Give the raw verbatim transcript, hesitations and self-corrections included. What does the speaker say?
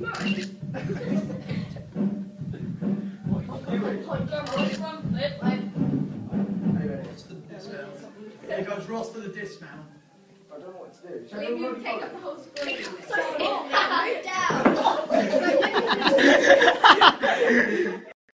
Here goes Ross for the dismount. I don't know what to do. Shall we move, take up the whole screen? Move down.